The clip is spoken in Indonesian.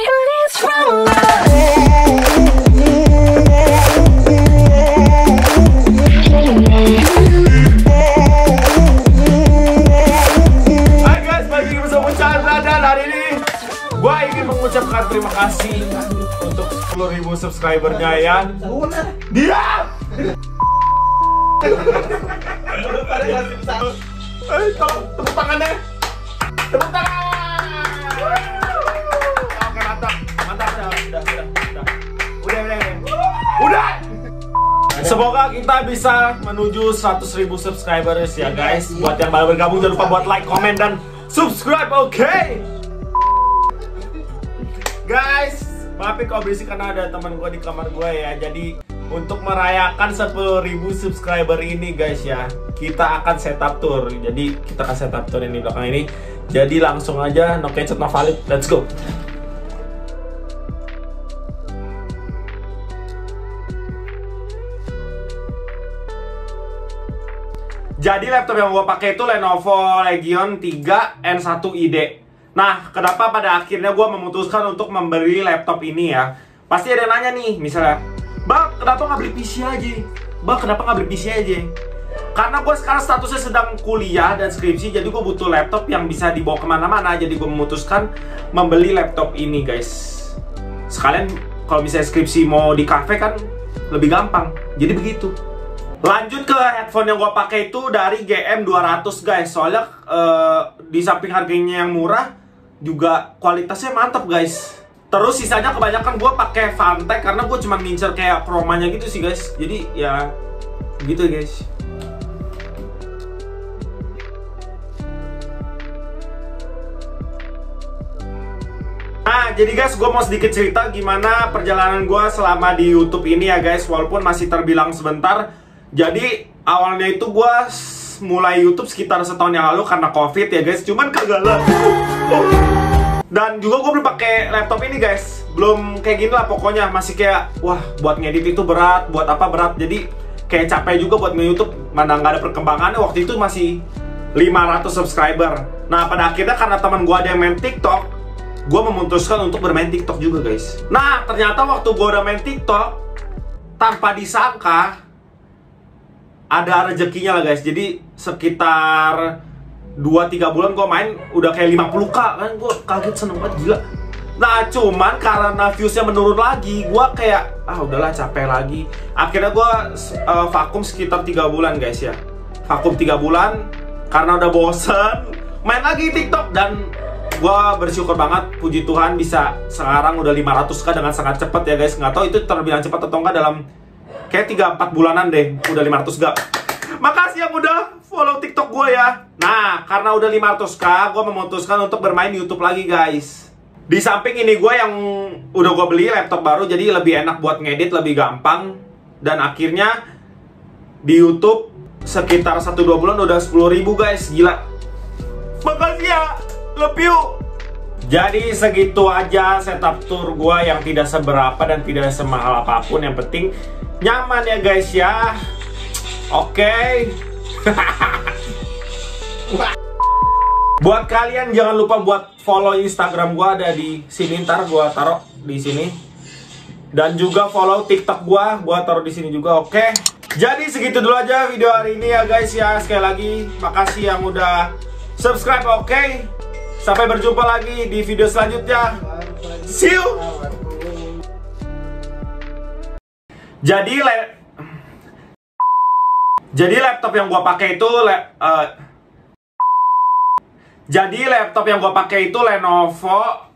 Feelings from love. Hai guys, balik lagi bersama Chandra dan hari ini gue ingin mengucapkan terima kasih untuk 10.000 subscribernya ya. Diam! Tolong tepuk tangannya. Tepuk tangan. Oke, mantap. Mantap. Udah. Semoga kita bisa menuju 100.000 subscribers ya guys. Buat yang baru bergabung jangan lupa buat like, comment, dan subscribe, oke? Guys, maafin kalau berisik karena ada teman gue di kamar gue ya. Jadi untuk merayakan 10.000 subscriber ini guys ya, kita akan setup tour. Jadi kita akan setup tour ini belakang ini. Jadi langsung aja, no cancel, no valid, let's go. Jadi laptop yang gue pakai itu Lenovo Legion 3 N1 ID. Nah, kenapa pada akhirnya gue memutuskan untuk membeli laptop ini ya? Pasti ada yang nanya nih, misalnya, Bang, kenapa nggak beli PC aja? Bang, kenapa nggak beli PC aja? Karena gue sekarang statusnya sedang kuliah dan skripsi, jadi gue butuh laptop yang bisa dibawa kemana-mana. Jadi gue memutuskan membeli laptop ini guys. Sekalian kalau misalnya skripsi mau di cafe kan lebih gampang. Jadi begitu. Lanjut ke headphone yang gue pakai itu dari GM200 guys. Soalnya di samping harganya yang murah, juga kualitasnya mantap guys. Terus sisanya kebanyakan gue pakai Fantech karena gue cuma ngincer kayak kromanya gitu sih guys. Jadi ya gitu guys. Nah, jadi guys, gue mau sedikit cerita gimana perjalanan gue selama di YouTube ini ya guys. Walaupun masih terbilang sebentar. Jadi awalnya itu gue mulai YouTube sekitar setahun yang lalu karena COVID ya guys. Cuman kegagalan. Dan juga gue belum pakai laptop ini guys. Belum kayak gini lah pokoknya. Masih kayak, wah buat ngedit itu berat, buat apa berat. Jadi kayak capek juga buat nge-YouTube. Mana nggak ada perkembangannya. Waktu itu masih 500 subscriber. Nah pada akhirnya karena teman gue ada yang main TikTok, gue memutuskan untuk bermain TikTok juga guys. Nah ternyata waktu gue udah main TikTok, tanpa disangka ada rezekinya lah guys. Jadi sekitar 2-3 bulan gue main udah kayak 50k kan. Gue kaget, seneng banget, gila. Nah cuman karena viewsnya menurun lagi, gue kayak udahlah capek lagi. Akhirnya gue vakum sekitar 3 bulan guys ya. Vakum 3 bulan karena udah bosen main lagi TikTok. Dan gue bersyukur banget, puji Tuhan bisa sekarang udah 500k dengan sangat cepat ya guys. Nggak tahu itu terbilang cepat atau enggak, dalam kayak 3-4 bulanan deh udah 500k. Makasih yang udah follow TikTok gue ya. Nah karena udah 500k, gue memutuskan untuk bermain YouTube lagi guys. Di samping ini gue yang udah gue beli laptop baru, jadi lebih enak buat ngedit, lebih gampang. Dan akhirnya di YouTube sekitar 1-2 bulan udah 10.000 guys, gila. Makasih ya, love you. Jadi segitu aja setup tour gue yang tidak seberapa dan tidak semahal apapun. Yang penting nyaman ya guys ya. Oke. Buat kalian jangan lupa buat follow Instagram gue, ada di sini, ntar gue taruh di sini. Dan juga follow TikTok gue taruh di sini juga, oke. Jadi segitu dulu aja video hari ini ya guys ya. Sekali lagi makasih yang udah subscribe, oke. Sampai berjumpa lagi di video selanjutnya. See you. Jadi laptop yang gua pakai itu Lenovo